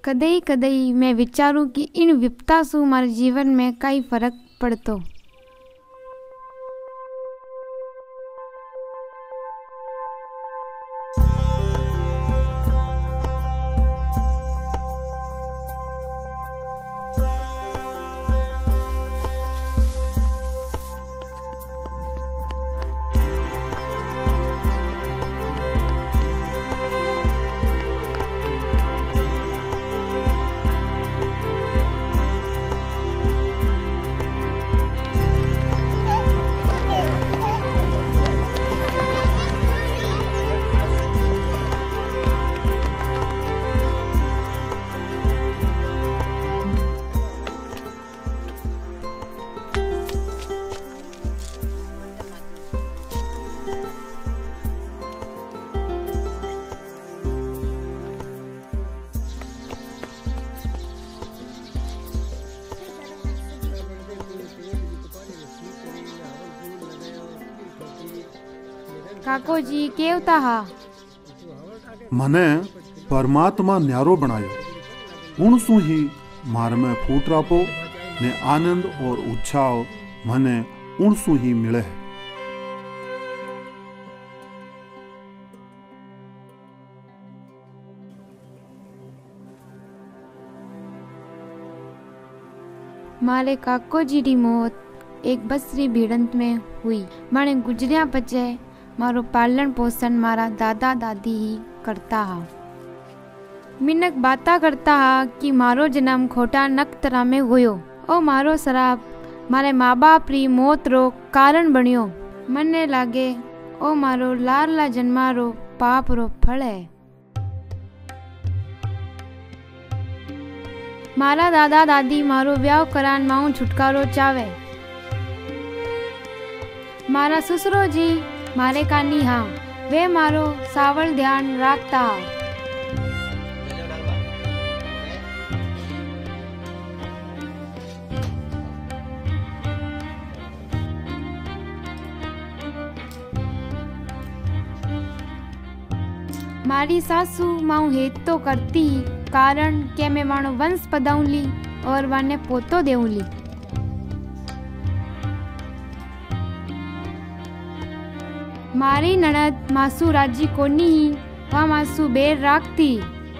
कदई कदई मैं विचारूं कि इन विपता सु मारे जीवन में कई फर्क पड़तो। काको जी केवता हा मने परमात्मा न्यारो बनायो हुण सु ही मार में फूट रापो ने आनंद और उत्साह मने उण सु ही मिले है। मारे काको जी री मौत एक बसरी भिड़ंत में हुई। माने गुजरिया पचे मारो पालन पोषण मारा दादा दादी ही करता हा। मिनक बाता करता हा कि मारो जन्म खोटा नक्तरा में हुयो और मारो शराब मारे माँ बाप री मौत रो कारण बनियो। मने लागे ओ मारो लारला जन्मा रो पाप रो फल है। मारा दादा दादी मारो ब्याह करान माऊ छुटकारो चावे। मारा ससुरो जी मारे कानी हाँ वे मारो सावल ध्यान राखता। मारी सासू माऊ हेत तो करती कारण के मैं वाणो वंश पदाऊली और वाने पोतो देऊली। मारी ननद मासू राजी कोनी ही वा मासू बेर राखती।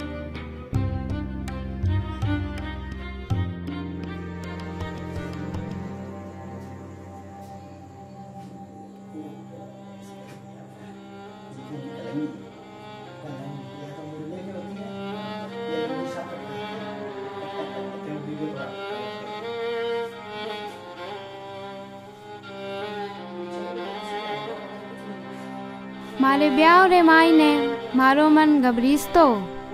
मारे ब्याह रे माई ने मारो मन घबरीस तो।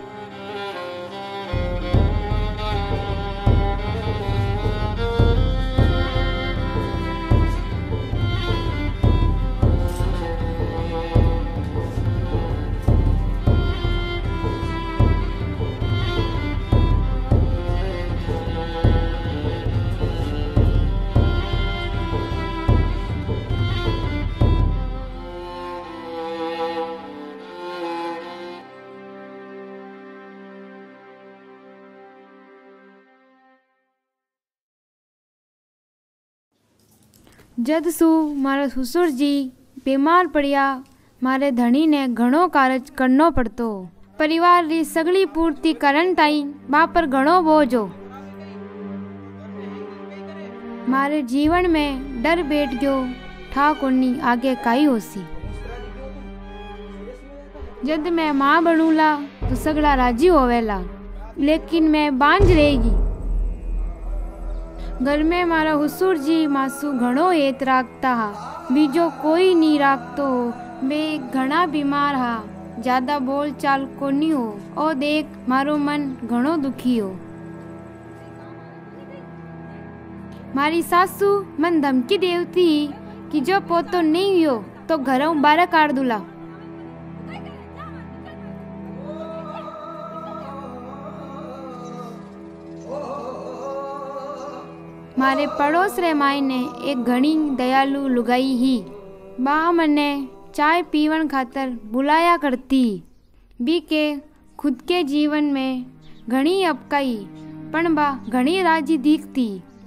जद सु मारा ससुर जी बीमार पड़िया मारे धनी ने घणो कारज करनो पड़तो। परिवार री सगली पूर्ति करन ताई बाप पर घणो बोझ हो। मारे जीवन में डर बैठ गयो ठा कोनी आगे काई होसी। जद मैं माँ बनूला तो सगला राजी होवेला लेकिन मैं बांझ रहेगी। घर में मारा हुसूर जी मासू घणो हेत राखता हा बीजो कोई नी राखतो। बे घणा बीमार हा ज्यादा बोल चाल कोनी हो और देख मारो मन घणो दुखी हो। मारी सासू मन धमकी देवती कि जो पोतो नहीं हो तो घरों बाहर काट दूला। मारे पड़ोस रे माई ने एक घणी दयालु लुगाई ही बा मने चाय पीवन खातर बुलाया करती। बी के खुद के जीवन में घणी अपकाई पण बा घणी राजी दिखती।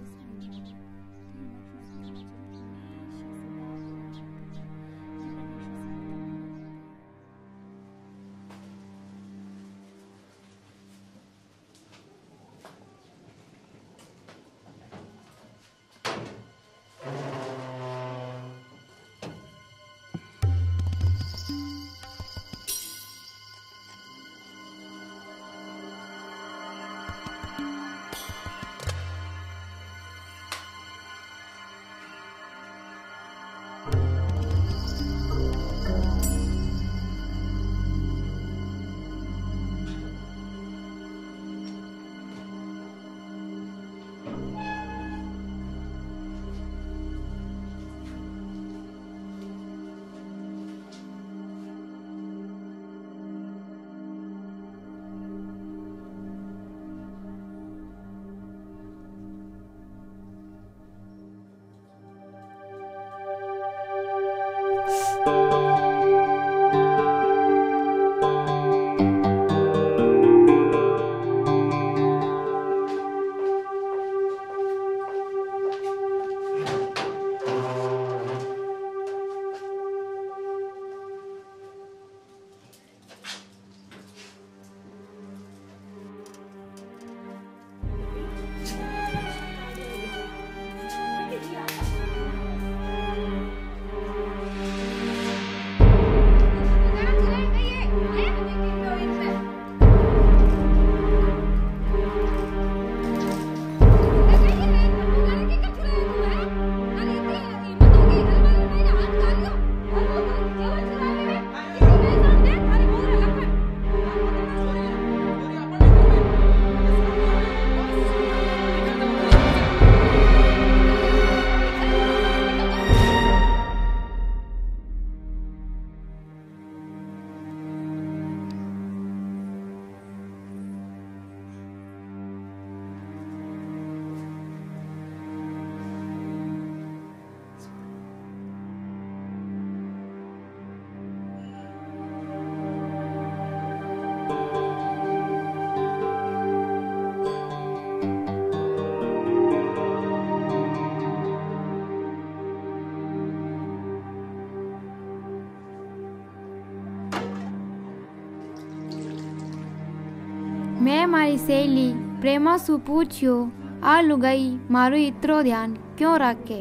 मैं मारी सहेली प्रेमा सु पूछ्यो, आ लुगाई मारो इतरो ध्यान क्यों राखे।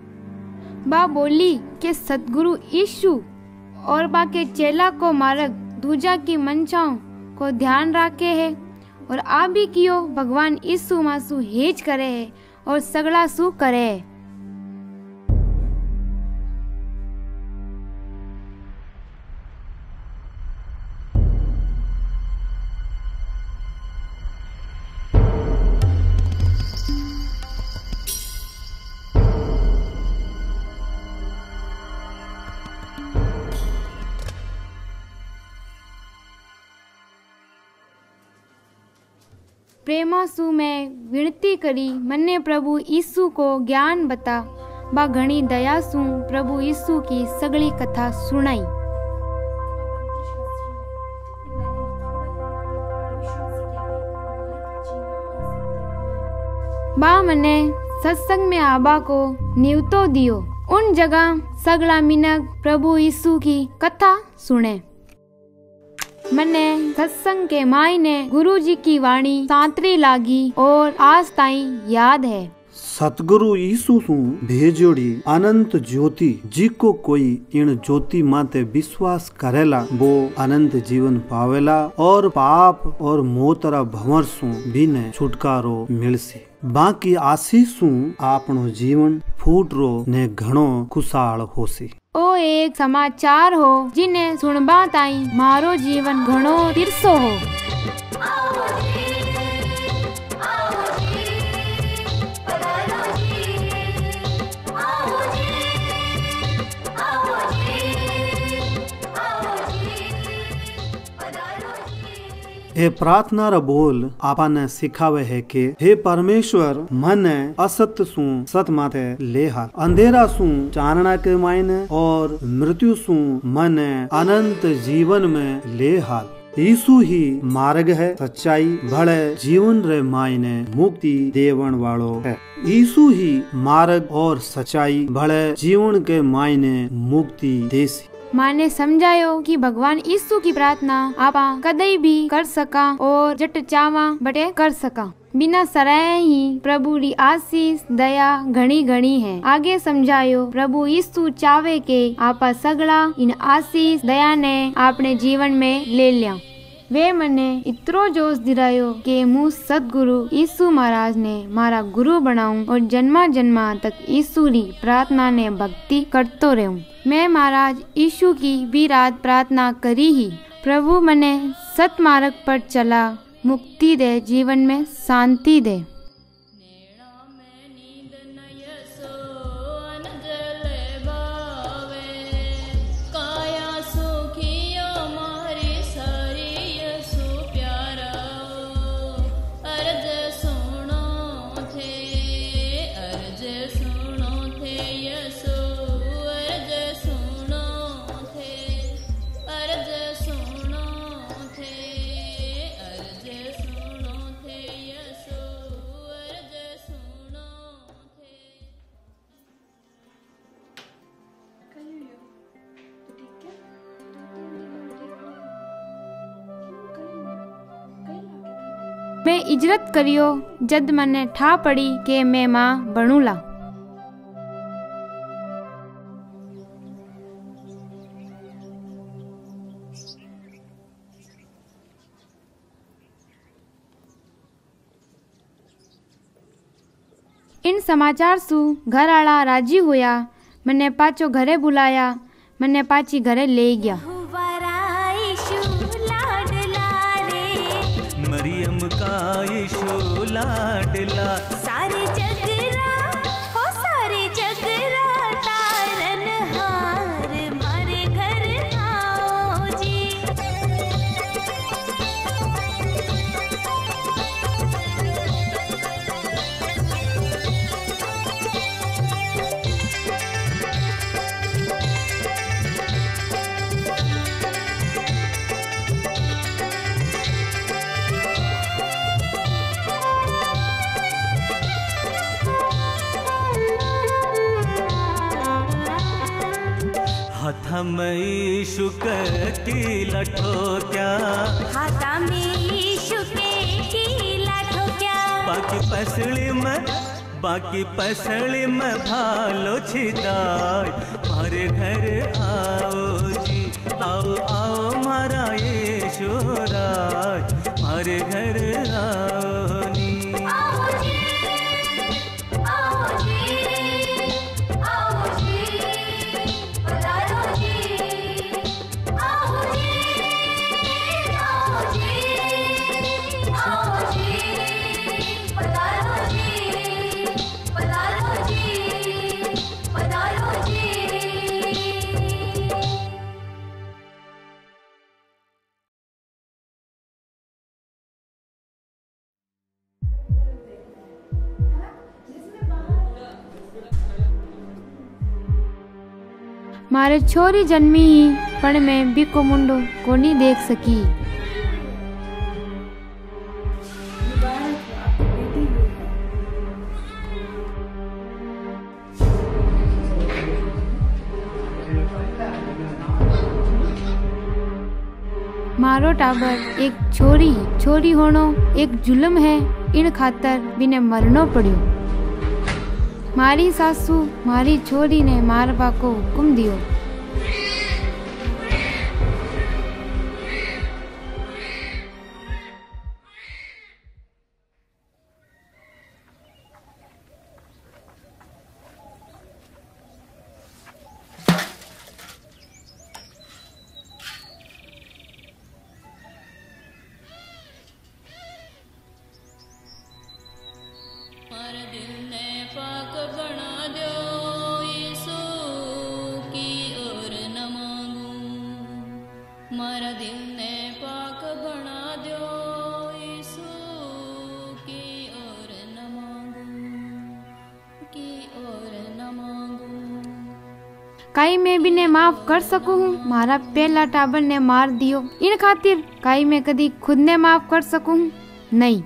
बा बोली के सतगुरु यीशु और बा के चेला को मार्ग दूजा की मंशाओं को ध्यान राखे है और आ भी कियो भगवान यीशु मासु हेज करे है और सगला सु करे है। प्रेमासु में विनती करी मन्ने प्रभु यीशु को ज्ञान बता। बा घणी दयासु प्रभु यीशु की सगली कथा सुनाई। बा मने सत्संग में आबा को न्यूतो दियो। उन जगह सगला मिनक प्रभु यीशु की कथा सुने। मने सत्संग के मायने गुरु जी की वाणी सांतरी लागी और आज ताई याद है। सतगुरु यीशु सु भेजोड़ी अनंत ज्योति जी को कोई इन ज्योति माते विश्वास करेला वो अनंत जीवन पावेला और पाप और मोतरा भंवर सु भी ने छुटकारो मिलसी। बाकी आशीष सु आपनो जीवन फूटरो ने घणो खुशाल होसी। ओ एक समाचार हो जिन्हें सुनबा ताई मारो जीवन घणो तिरसो हो। हे प्रार्थना रा बोल आपने सिखावे है कि हे परमेश्वर मने असत्य सु सत माथे ले हाल, अंधेरा सु चानना के मायने और मृत्यु सु मने अनंत जीवन में ले हाल। यीशु ही मार्ग है, सच्चाई भले जीवन रे मायने मुक्ति देवन वालो है। यीशु ही मार्ग और सच्चाई भले जीवन के मायने मुक्ति देसी। माँ ने समझायो कि भगवान यीशु की प्रार्थना आपा कदई भी कर सका और जट चावा बटे कर सका। बिना सराय ही प्रभु री आशीष दया घणी घणी है। आगे समझायो प्रभु यीशु चावे के आपा सगला इन आशीष दया ने आपने जीवन में ले लिया। वे मने इतरो जोश दिलायो कि मु सदगुरु यीशु महाराज ने मारा गुरु बनाऊं और जन्मा जन्मा तक यीशु री प्रार्थना ने भक्ति करतो रहूं। मैं महाराज यीशु की भी रात प्रार्थना करी ही, प्रभु मने सत मार्ग पर चला, मुक्ति दे, जीवन में शांति दे। मैं इजरत करियो जद मने ठा पड़ी के मैं माँ बनूला। इन समाचार सु घर आला राजी होया, मने पाचो घरे बुलाया, मने पाची घरे ले गया। मरियम का यीशु लाडला, सारे जगरा हो सारे जगरा तारन हार मारे घर आओ जी। हाथा में यीशु की लठो क्या, हाथा में यीशु के लाठो क्या, बाकी पसली में भालो छिदाय, मारे घर आओ जी, आओ आओ मारा यीशु राज, मारे घर आओ नी। मारे छोरी जन्मी ही पण मैं बिको मुंडो कोनी देख सकी। मारो टाबर एक छोरी होनो एक जुल्म है, इन खातर बिने मरनो पड़ियो। मारी सासू मारी छोरी ने मारवा को हुक्म दियो। काई मैं भी ने माफ कर सकूं हूँ? मारा पहला टाबर ने मार दियो, इन खातिर काई मैं कदी खुद ने माफ कर सकूं? नहीं।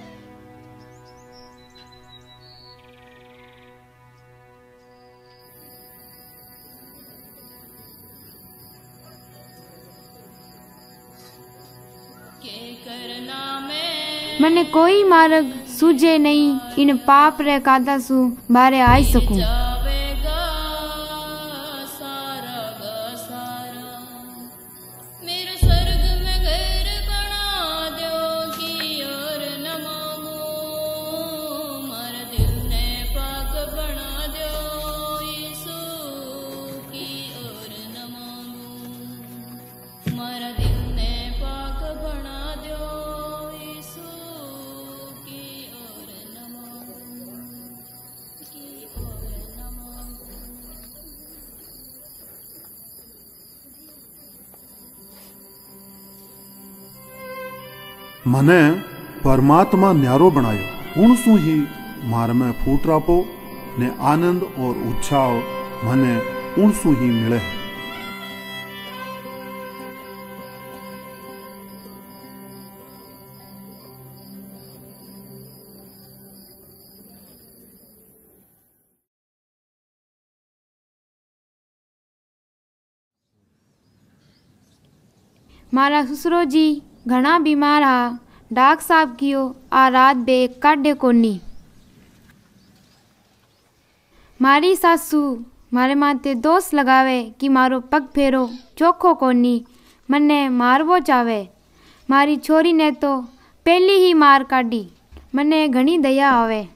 मने कोई मार्ग सूझे नहीं, इन पाप रे कादा सु बारे आई सकूं। मने परमात्मा न्यारो बनायो, उनसु ही मार में फूटरापो ने आनंद और उत्साह मने उनसु ही मिले है। मारा ससुरो जी घना बीमार हा, डाक साहब कियो आ रात बे काढ़े कोनी। मारी सासू मारे माथे दोष लगावे कि मारो पग फेरो चोखो कोनी, मने मारवो चावे। मारी छोरी ने तो पहली ही मार काढ़ी, मने घणी दया आवे।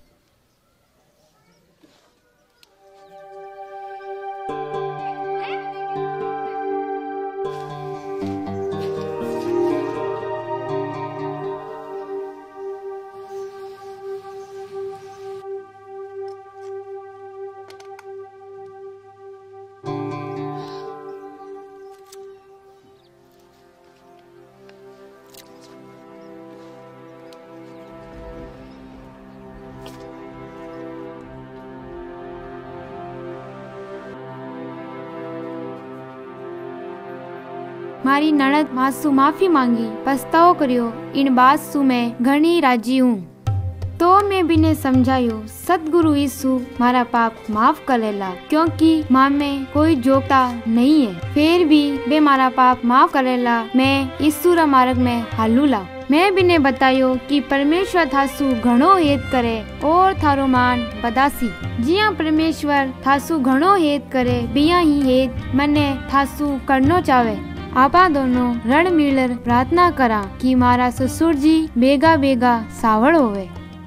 मारी ननद मासू माफी मांगी, पछतावो करियो, इन बात सु मैं घणी राजी हूँ। तो मैं भी ने समझायो सतगुरु यीशु मारा पाप माफ कर लेला, क्योंकि माँ में कोई जोता नहीं है। फिर भी वे मारा पाप माफ कर लेला, मैं यीशु रा मार्ग में हालूला। मैं भी ने बतायो कि परमेश्वर थासु घणो हेत करे और थारो मान बदासी। जिया परमेश्वर थासु घणो हेत करे, बिया ही हेत मने थासु करनो चावे। आपा दोनों रण मिलर प्रार्थना करा कि मारा ससुर जी बेगा बेगा सावड़ होवे।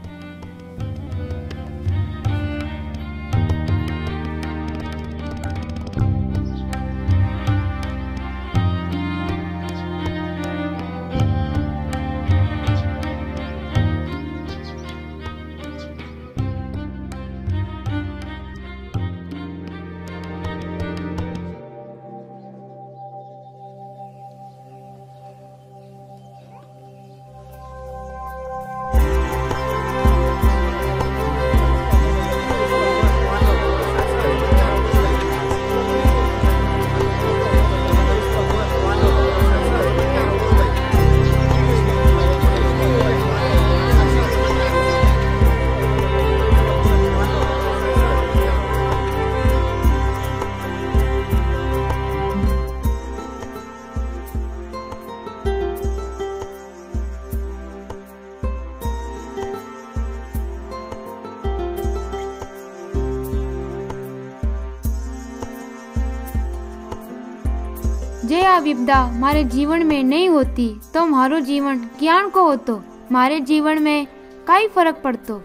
जे आ विपदा मारे जीवन में नहीं होती तो मारो जीवन ज्ञान को होतो, मारे जीवन में काई फर्क पड़तो।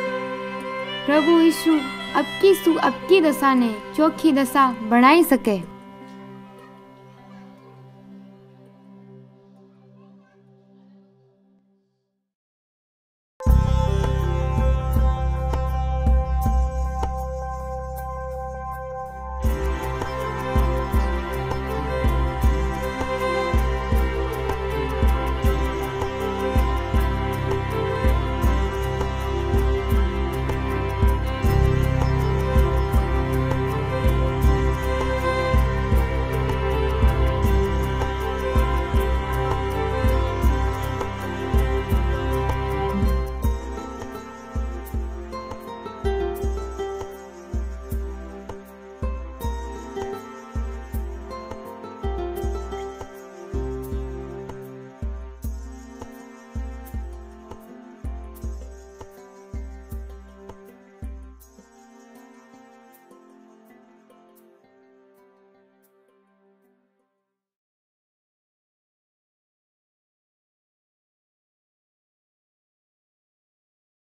प्रभु यीशु अब की दशा ने चोखी दशा बनाई सके।